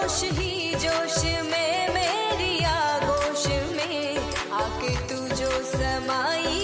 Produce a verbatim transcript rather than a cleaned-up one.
जोश ही जोश में मेरी आगोश में आके तू जो समाई